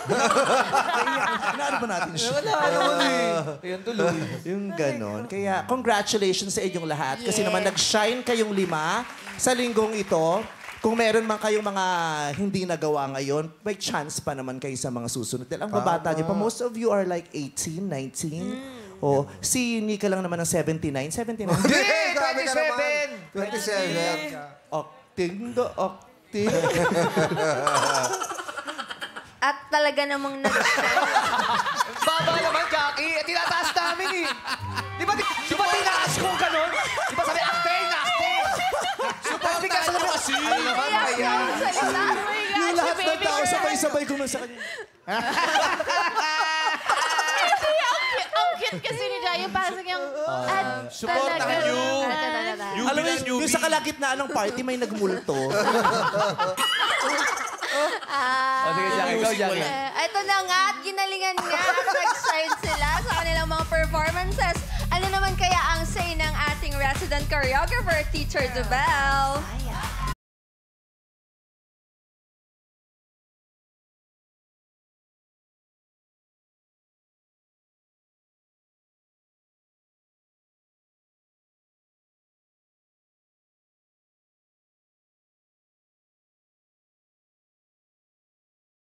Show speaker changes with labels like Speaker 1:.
Speaker 1: Inaano ba natin siya?
Speaker 2: Wala naman eh. Ayan tuloy.
Speaker 1: Yung ganon. Kaya, congratulations sa inyong lahat. Kasi naman, nag-shine kayong 5 sa linggong ito. Kung meron man kayong mga hindi nagawa ngayon, may chance pa naman kayo sa mga susunod. Dahil ang babata niyo pa, most of you are like 18, 19. O, si Nika lang naman ng 79. 79?
Speaker 2: Hindi! 27!
Speaker 3: 27.
Speaker 1: Acting the acting.
Speaker 4: At talaga namang
Speaker 2: Baba naman, Jackie. Eh, tinataas namin eh. Di ba tinaas ko gano'n? Di ba sabi, acting! Supporting ka sa kasi. Ano naman kaya?
Speaker 1: Yung lahat ng tao, sabay-sabay gumawa sa kanya.
Speaker 5: Ang cute kasi ni Jayo, parang yung...
Speaker 2: Supportahan niyo.
Speaker 1: Alam mo, yung sa kalagitnaan ng party, may nagmulto.
Speaker 2: Sige, Jackie. Ikaw, Jackie.
Speaker 4: Ito na nga at ginalingan nga at nag-shine sila sa kanilang mga performances. Ano naman kaya ang say ng ating resident choreographer, Teacher Dubel?